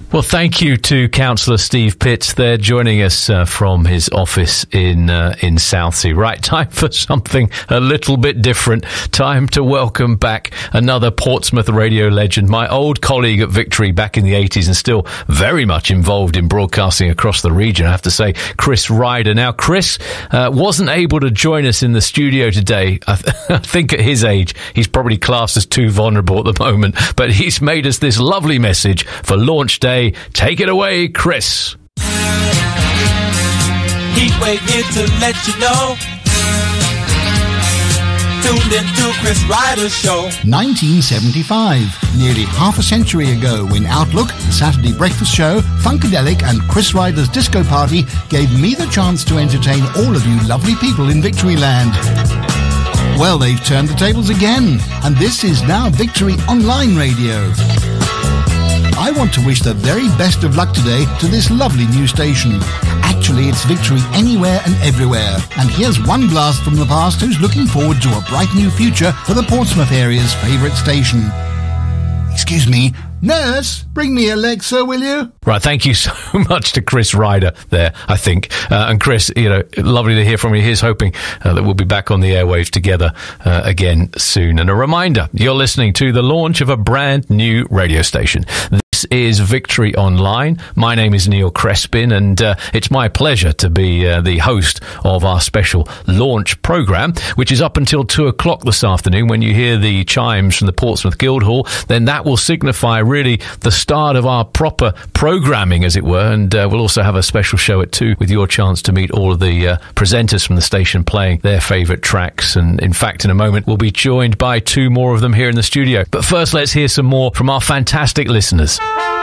Well, thank you to Councillor Steve Pitts there, joining us uh, from his office in uh, in Southsea. Right, time for something a little bit different. Time to welcome back another Portsmouth radio legend, my old colleague at Victory back in the eighties and still very much involved in broadcasting across the region, I have to say, Chris Ryder. Now, Chris uh, wasn't able to join us in the studio today. I, th- I think at his age, he's probably classed as too vulnerable at the moment, but he's made us this lovely message for launch day. Take it away, Chris. Heatwave here to let you know. Tuned into Chris Ryder's show. nineteen seventy-five, nearly half a century ago, when Outlook, the Saturday breakfast show, Funkadelic and Chris Ryder's disco party gave me the chance to entertain all of you lovely people in Victoryland. Well, they've turned the tables again, and this is now Victory Online Radio. I want to wish the very best of luck today to this lovely new station. Actually, it's Victory anywhere and everywhere. And here's one blast from the past who's looking forward to a bright new future for the Portsmouth area's favourite station. Excuse me, nurse, bring me Alexa, will you? Right, thank you so much to Chris Ryder there, I think. Uh, and Chris, you know, lovely to hear from you. Here's hoping uh, that we'll be back on the airwaves together uh, again soon. And a reminder, you're listening to the launch of a brand new radio station. This is Victory Online. My name is Neil Crespin, and uh, it's my pleasure to be uh, the host of our special launch programme, which is up until two o'clock this afternoon. When you hear the chimes from the Portsmouth Guildhall, then that will signify really the start of our proper programming, as it were, and uh, we'll also have a special show at two with your chance to meet all of the uh, presenters from the station playing their favourite tracks. And in fact, in a moment, we'll be joined by two more of them here in the studio. But first, let's hear some more from our fantastic listeners.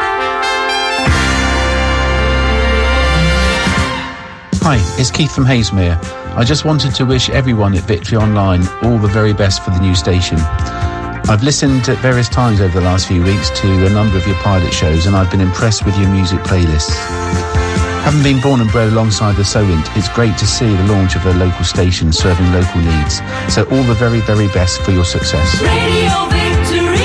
Hi, it's Keith from Havesmere. I just wanted to wish everyone at Victory Online all the very best for the new station. I've listened at various times over the last few weeks to a number of your pilot shows, and I've been impressed with your music playlists. Having been born and bred alongside the Solent, it's great to see the launch of a local station serving local needs. So all the very, very best for your success. Radio Victory.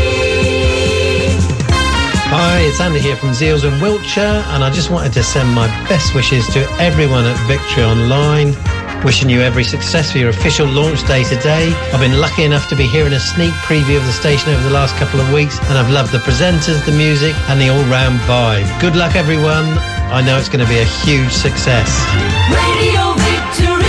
Hi, it's Andy here from Zeals in Wiltshire, and I just wanted to send my best wishes to everyone at Victory Online. Wishing you every success for your official launch day today. I've been lucky enough to be hearing a sneak preview of the station over the last couple of weeks, and I've loved the presenters, the music, and the all-round vibe. Good luck, everyone. I know it's going to be a huge success. Radio Victory.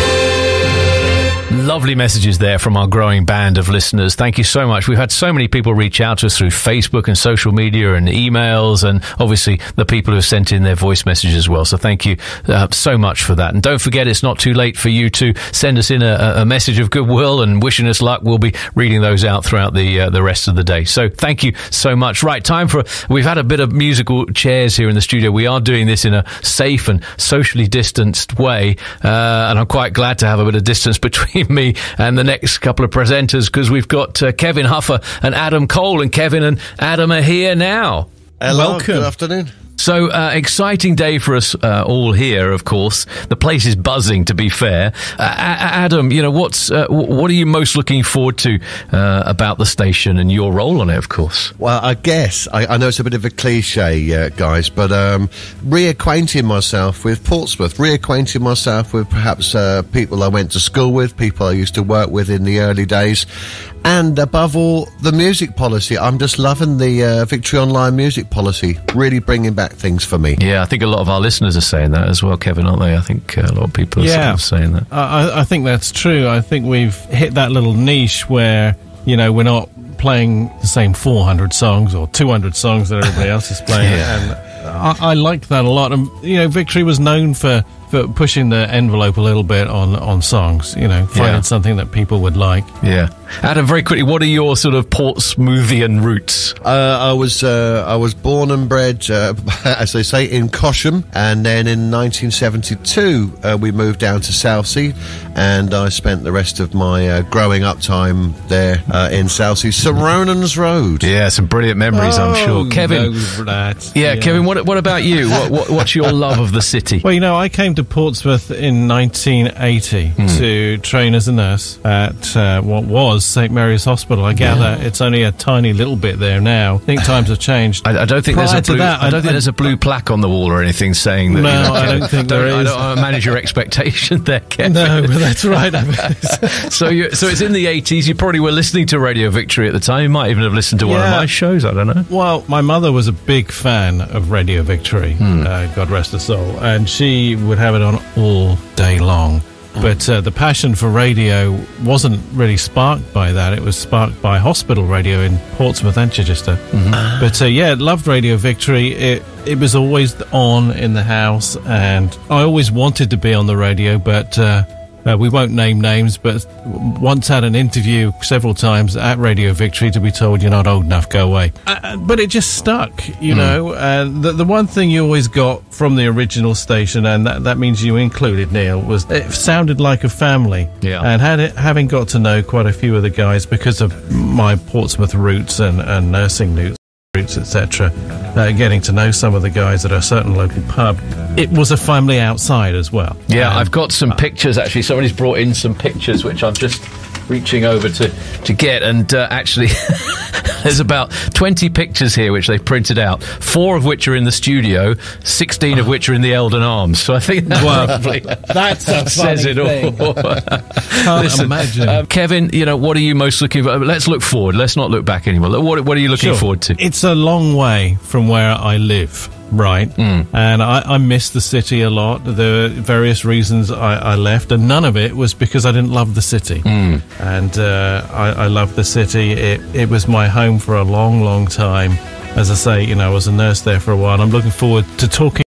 Lovely messages there from our growing band of listeners. Thank you so much. We've had so many people reach out to us through Facebook and social media and emails, and obviously the people who have sent in their voice messages as well. So thank you uh, so much for that. And don't forget, it's not too late for you to send us in a, a message of goodwill and wishing us luck. We'll be reading those out throughout the uh, the rest of the day. So thank you so much. Right, time for, we've had a bit of musical chairs here in the studio. We are doing this in a safe and socially distanced way, uh, and I'm quite glad to have a bit of distance between me and the next couple of presenters, because we've got uh, Kevin Huffer and Adam Cole, and Kevin and Adam are here now. Hello, welcome. Good afternoon. So, uh, exciting day for us uh, all here, of course. The place is buzzing, to be fair. Uh, Adam, you know, what's uh, what are you most looking forward to uh, about the station and your role on it, of course? Well, I guess, I, I know it's a bit of a cliche, uh, guys, but um, reacquainting myself with Portsmouth, reacquainting myself with perhaps uh, people I went to school with, people I used to work with in the early days, and above all, the music policy. I'm just loving the uh, Victory Online music policy, really bringing back things for me. Yeah, I think a lot of our listeners are saying that as well, Kevin, aren't they? I think uh, a lot of people are yeah, sort of saying that. I, I think that's true. I think we've hit that little niche where, you know, we're not playing the same four hundred songs or two hundred songs that everybody else is playing. Yeah. And I, I like that a lot. And, you know, Victory was known for, for pushing the envelope a little bit on, on songs, you know, finding Yeah. something that people would like. Yeah. Adam, very quickly, what are your sort of Portsmouthian roots? Uh, I was uh, I was born and bred, uh, as they say, in Cosham, and then in nineteen seventy-two uh, we moved down to Southsea, and I spent the rest of my uh, growing up time there uh, in Southsea, Saronans Road. Yeah, some brilliant memories, I'm Oh, sure. Kevin, those rats. yeah, Yeah. Kevin, what what about you? What, what what's your love of the city? Well, you know, I came to to Portsmouth in nineteen eighty Mm. to train as a nurse at uh, what was Saint Mary's Hospital. I gather Yeah. it's only a tiny little bit there now. I think times have changed. I, I don't think Prior there's a to blue. that, I don't I- think there's a blue plaque on the wall or anything saying that. No, you know, I don't think there I is. don't want to manage your expectation there, Kevin. No, but that's right. so, you, so it's in the eighties. You probably were listening to Radio Victory at the time. You might even have listened to one of Yeah. my shows. I don't know. Well, my mother was a big fan of Radio Victory, Hmm. uh, God rest her soul, and she would have it on all day long. But uh, the passion for radio wasn't really sparked by that. It was sparked by hospital radio in Portsmouth and Chichester. Mm-hmm. But uh, yeah, loved Radio Victory. It it was always on in the house, and I always wanted to be on the radio, but uh, uh, we won't name names, but once had an interview several times at Radio Victory to be told you're not old enough, go away. Uh, but it just stuck, you Mm. know. And the, the one thing you always got from the original station, and that, that means you included, Neil, was it sounded like a family. Yeah. And had it, having got to know quite a few of the guys because of my Portsmouth roots and, and nursing roots, roots, et cetera, uh, getting to know some of the guys at a certain local pub, it was a family outside as well. Yeah, And I've got some pictures, actually. Somebody's brought in some pictures, which I'm just reaching over to, to get. And uh, actually, there's about twenty pictures here, which they've printed out, four of which are in the studio, sixteen of which are in the Eldon Arms. So I think that Well, roughly that's a says funny it all. Can't Listen, imagine. um, Kevin, you know, what are you most looking for? Let's look forward. Let's not look back anymore. What, what are you looking Sure. forward to? It's a long way from where I live, right? Mm. And I, I miss the city a lot. There are various reasons I, I left, and none of it was because I didn't love the city. Mm. And uh, I, I love the city. It, it was my home for a long, long time. As I say, you know, I was a nurse there for a while. I'm looking forward to talking.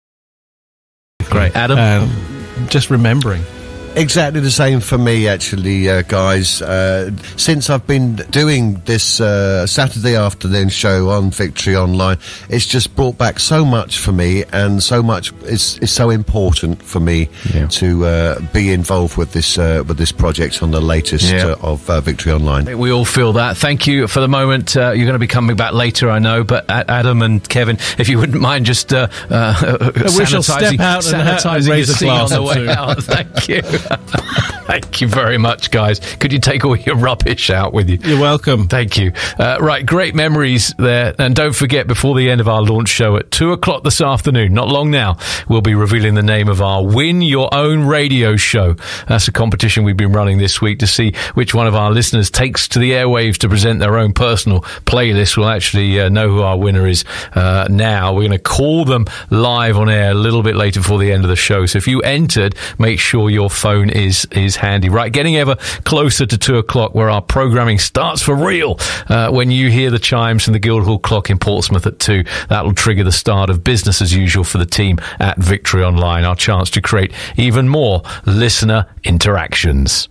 Great. Adam? And just remembering. Exactly the same for me, actually, uh, guys. Uh, since I've been doing this uh, Saturday afternoon show on Victory Online, it's just brought back so much for me, and so much is is so important for me Yeah. to uh, be involved with this uh, with this project on the latest Yeah. uh, of uh, Victory Online. We all feel that. Thank you for the moment. Uh, you're going to be coming back later, I know, but A- Adam and Kevin, if you wouldn't mind just uh, uh, we shall step out and ha- sanitizing and raise your a seat glass on the or way two. out. Thank you. Thank you very much, guys. Could you take all your rubbish out with you? You're welcome. Thank you. Uh, right, great memories there. And don't forget, before the end of our launch show at two o'clock this afternoon, not long now, we'll be revealing the name of our Win Your Own Radio show. That's a competition we've been running this week to see which one of our listeners takes to the airwaves to present their own personal playlist. We'll actually uh, know who our winner is uh, now. We're going to call them live on air a little bit later before the end of the show. So if you entered, make sure your phone is is handy. Right, getting ever closer to two o'clock, where our programming starts for real. Uh, when you hear the chimes from the Guildhall clock in Portsmouth at two, that'll trigger the start of business as usual for the team at Victory Online. Our chance to create even more listener interactions.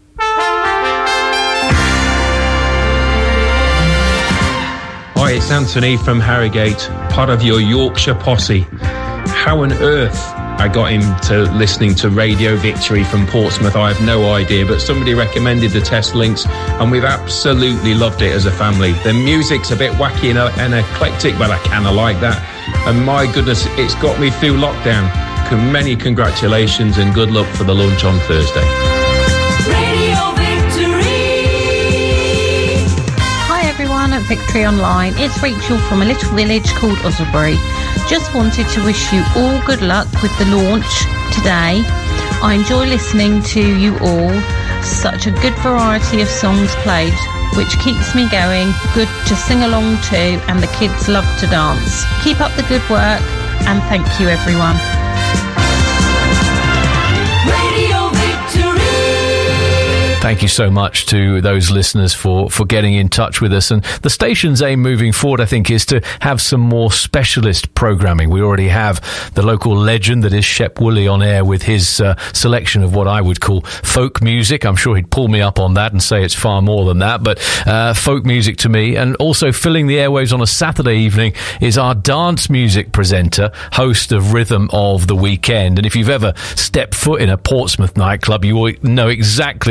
Hi, it's Anthony from Harrogate, part of your Yorkshire posse. How on earth I got into listening to Radio Victory from Portsmouth, I have no idea, but somebody recommended the test links and we've absolutely loved it as a family. The music's a bit wacky and, uh, and eclectic, but I kind of like that. And my goodness, it's got me through lockdown. Con- Many congratulations and good luck for the launch on Thursday. Radio Victory. Hi everyone at Victory Online. It's Rachel from a little village called Osselbury. Just wanted to wish you all good luck with the launch today. I enjoy listening to you all. Such a good variety of songs played, which keeps me going, good to sing along to, and the kids love to dance. Keep up the good work, and thank you everyone. Radio Victory. Thank you so much to those listeners for, for getting in touch with us. And the station's aim moving forward, I think, is to have some more specialist programming. We already have the local legend that is Shep Woolley on air with his uh, selection of what I would call folk music. I'm sure he'd pull me up on that and say it's far more than that, but uh, folk music to me. And also filling the airwaves on a Saturday evening is our dance music presenter, host of Rhythm of the Weekend. And if you've ever stepped foot in a Portsmouth nightclub, you will know exactly who I'm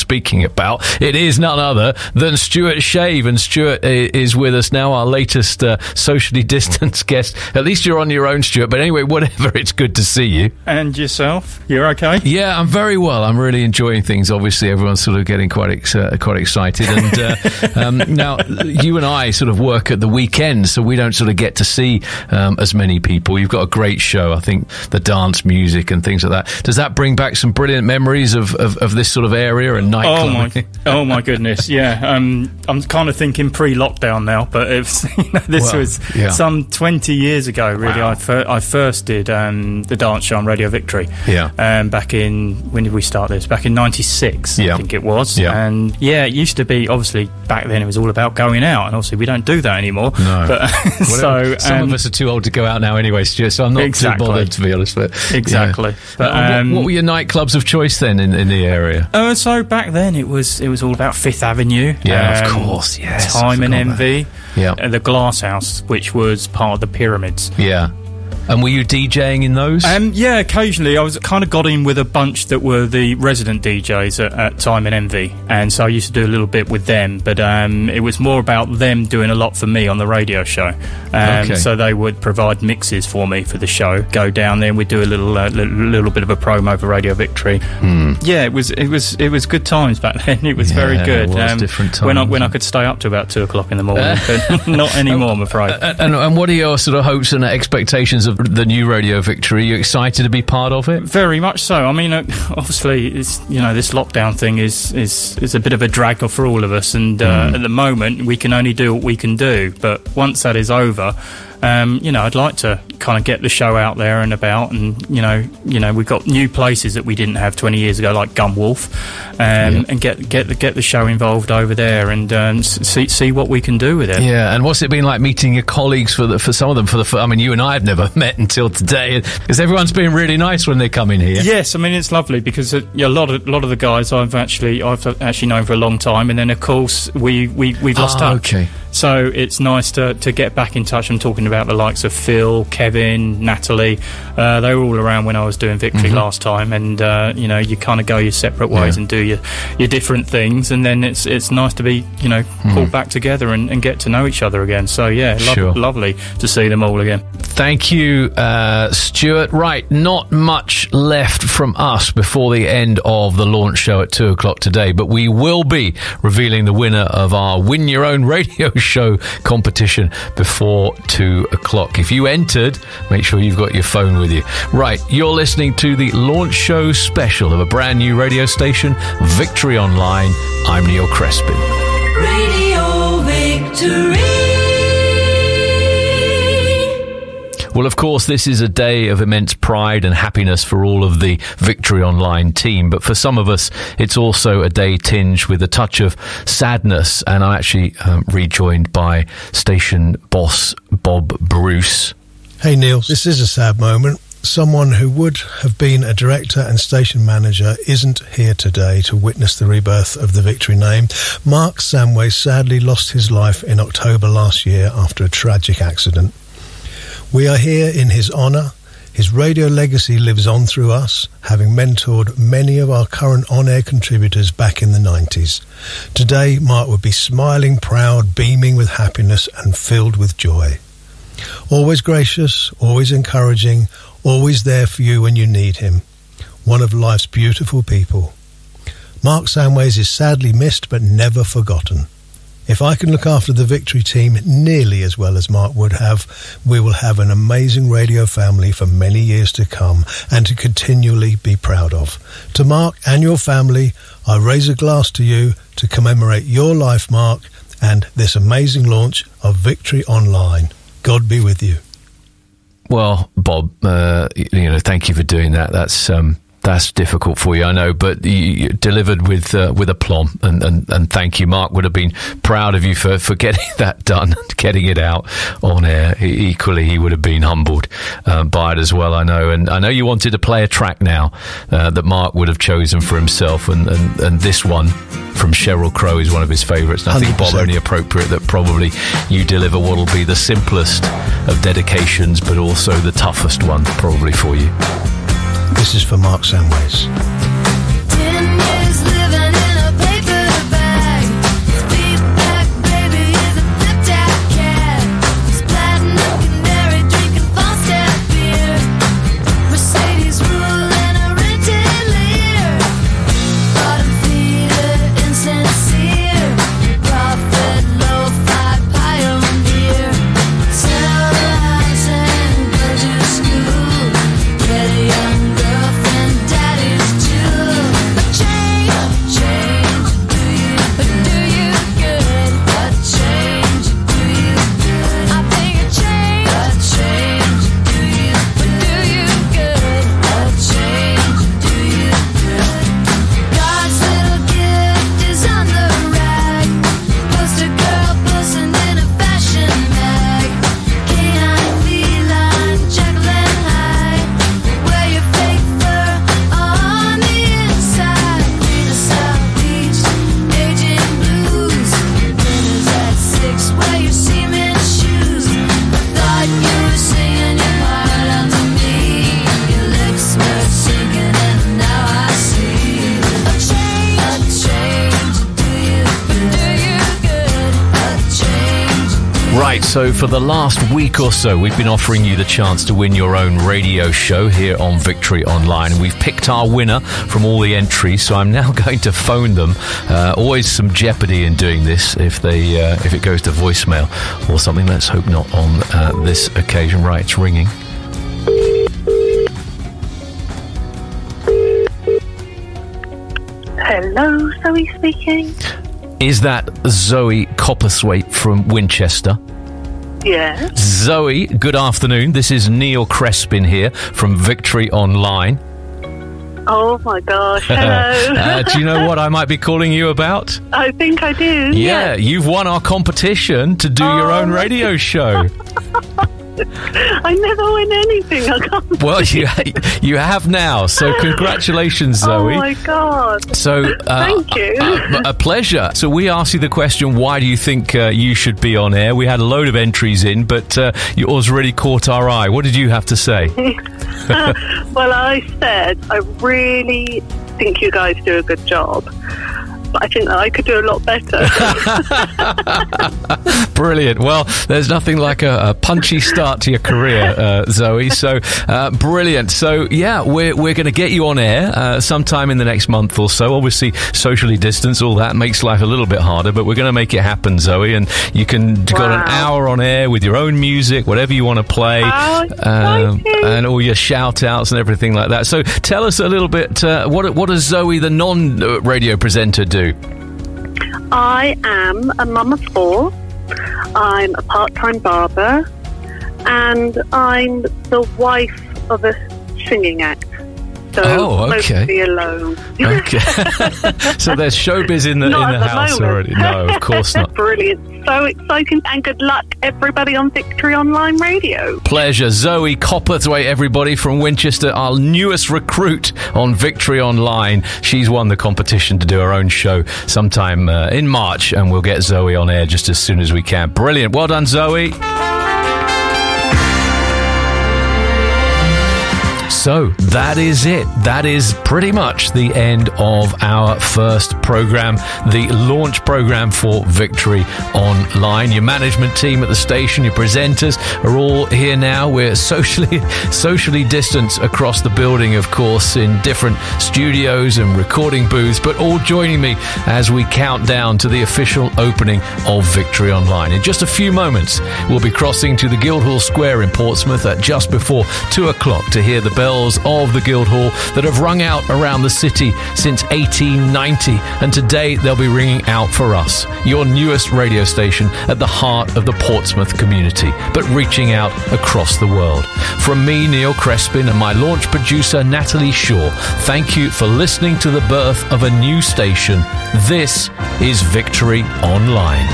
speaking about. It is none other than Stuart Shave, and Stuart is with us now, our latest uh, socially distanced guest. At least you're on your own, Stuart, but anyway, whatever, it's good to see you. And yourself? You're okay? Yeah, I'm very well. I'm really enjoying things. Obviously, everyone's sort of getting quite ex- uh, quite excited. And uh, um, now, you and I sort of work at the weekend, so we don't sort of get to see um, as many people. You've got a great show, I think, the dance music and things like that. Does that bring back some brilliant memories of, of, of this sort of area and nightclub? Oh my, oh my goodness, yeah. Um, I'm kind of thinking pre-lockdown now, but it's, you know, this Well, was yeah. some twenty years ago, really. Wow. I, fir- I first did um, the dance show on Radio Victory. Yeah. Um, back in, when did we start this? Back in ninety-six, Yeah. I think it was. Yeah. And yeah, it used to be, obviously, back then it was all about going out, and obviously we don't do that anymore. No. But, so, Some um, of us are too old to go out now anyway, Stuart, so I'm not Exactly. too bothered, to be honest. But Exactly. yeah. But, Uh, what- um, what, were your nightclubs of choice then in, in the area? Uh, so back then it was it was all about Fifth Avenue. Yeah, of um, course, yes, Time I and forgot Envy. Yeah. Uh, the Glass House, which was part of the Pyramids. Yeah. And were you DJing in those? Um, yeah, occasionally. I was kind of got in with a bunch that were the resident D Js at, at Time and Envy, and so I used to do a little bit with them. But um, it was more about them doing a lot for me on the radio show. Um, Okay. So they would provide mixes for me for the show. Go down there, and we'd do a little, uh, little, little bit of a promo for Radio Victory. Hmm. Yeah, it was, it was, it was good times back then. It was Yeah, very good. it was different When I times. when I could stay up to about two o'clock in the morning, but not anymore, I'm afraid. And, and what are your sort of hopes and expectations of the new Radio Victory? Are you excited to be part of it? Very much so. I mean, uh, obviously, it's, you know, this lockdown thing is, is, is a bit of a drag for all of us, and uh, Mm. at the moment, we can only do what we can do. But once that is over, um, you know, I'd like to kind of get the show out there and about, and you know, you know, we've got new places that we didn't have twenty years ago, like Gunwolf, um, Yeah. and get get the, get the show involved over there, and um, s- see see what we can do with it. Yeah, and what's it been like meeting your colleagues for the, for some of them for the? fir- I mean, you and I have never met until today, because everyone's been really nice when they come in here. Yes, I mean it's lovely because uh, yeah, a lot of a lot of the guys I've actually I've actually known for a long time, and then of course we we we've lost Ah, touch. okay. So it's nice to to get back in touch. I'm talking about the likes of Phil, Kevin, Natalie. Uh, they were all around when I was doing Victory Mhm. last time, and uh, you know you kind of go your separate ways Yeah. and do your your different things, and then it's it's nice to be you know pulled back together and, and get to know each other again. So yeah, lo- Sure. lovely to see them all again. Thank you, uh, Stuart. Right, not much left from us before the end of the launch show at two o'clock today, but we will be revealing the winner of our Win Your Own Radio Show competition before two o'clock. If you entered, make sure you've got your phone with you. Right, you're listening to the launch show special of a brand new radio station, Victory Online. I'm Neil Crespin. Radio Victory. Well, of course, this is a day of immense pride and happiness for all of the Victory Online team. But for some of us, it's also a day tinged with a touch of sadness. And I'm actually um, rejoined by station boss Bob Bruce. Hey Neil, this is a sad moment. Someone who would have been a director and station manager isn't here today to witness the rebirth of the Victory name. Mark Samway sadly lost his life in October last year after a tragic accident. We are here in his honour. His radio legacy lives on through us, having mentored many of our current on-air contributors back in the nineties. Today, Mark would be smiling, proud, beaming with happiness and filled with joy. Always gracious, always encouraging, always there for you when you need him. One of life's beautiful people. Mark Samways is sadly missed but never forgotten. If I can look after the Victory team nearly as well as Mark would have, we will have an amazing radio family for many years to come and to continually be proud of. To Mark and your family, I raise a glass to you to commemorate your life, Mark, and this amazing launch of Victory Online. God be with you. Well, Bob, uh, you know, thank you for doing that. That's um, that's difficult for you, I know, but you, you delivered with uh, with aplomb, and, and, and thank you. Mark would have been proud of you for, for getting that done, getting it out on air. He, equally, he would have been humbled um, by it as well, I know. And I know you wanted to play a track now uh, that Mark would have chosen for himself, and, and, and this one from Sheryl Crow is one of his favourites. And I think, Bob, only appropriate that probably you deliver what will be the simplest of dedications, but also the toughest one probably for you. This is for Mark Samways. Ten years living in a Right, so for the last week or so, we've been offering you the chance to win your own radio show here on Victory Online. We've picked our winner from all the entries, so I'm now going to phone them. Uh, always some jeopardy in doing this if they uh, if it goes to voicemail or something. Let's hope not on uh, this occasion. Right, it's ringing. Hello, Zoe speaking. Is that Zoe Copperthwaite from Winchester? Yes. Zoe, good afternoon. This is Neil Crespin here from Victory Online. Oh my gosh, hello. uh, do you know what I might be calling you about? I think I do. Yeah, yes. You've won our competition to do oh, your own radio show. I never win anything. I can't. Well, you you have now. So congratulations, Zoe. Oh my god. So uh, thank you. Uh, a pleasure. So we asked you the question: why do you think uh, you should be on air? We had a load of entries in, but uh, yours really caught our eye. What did you have to say? Well, I said I really think you guys do a good job. But I think that I could do a lot better. Brilliant. Well, there's nothing like a, a punchy start to your career, uh, Zoe. So, uh, brilliant. So, yeah, we're we're going to get you on air uh, sometime in the next month or so. Obviously, socially distanced, all that makes life a little bit harder, but we're going to make it happen, Zoe. And you can wow. got an hour on air with your own music, whatever you want to play, um, and all your shout outs and everything like that. So, tell us a little bit. Uh, what what does Zoe, the non-radio presenter, do? I am a mum of four. I'm a part-time barber, and I'm the wife of a singing act. So oh, okay. mostly alone. Okay. So there's showbiz in the not in the, the house moment. already. No, of course not. Brilliant. So exciting, and good luck, everybody on Victory Online Radio. Pleasure. Zoe Copperthwaite, everybody from Winchester, our newest recruit on Victory Online. She's won the competition to do her own show sometime uh, in March, and we'll get Zoe on air just as soon as we can. Brilliant. Well done, Zoe. So that is it. That is pretty much the end of our first program, the launch program for Victory Online. Your management team at the station, your presenters are all here now. We're socially socially distanced across the building, of course, in different studios and recording booths, but all joining me as we count down to the official opening of Victory Online. In just a few moments, we'll be crossing to the Guildhall Square in Portsmouth at just before two o'clock to hear the bells of the Guildhall that have rung out around the city since eighteen ninety, and today they'll be ringing out for us, your newest radio station at the heart of the Portsmouth community, but reaching out across the world. From me, Neil Crespin, and my launch producer, Natalie Shaw, thank you for listening to the birth of a new station. This is Victory Online.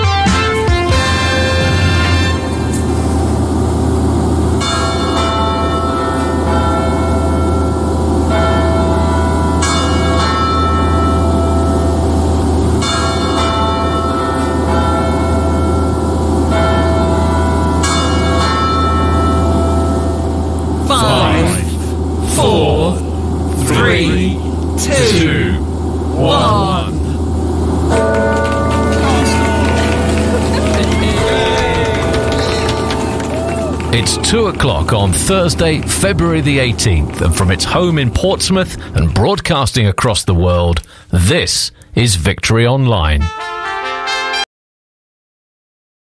It's two o'clock on Thursday, February the eighteenth, and from its home in Portsmouth and broadcasting across the world, this is Victory Online.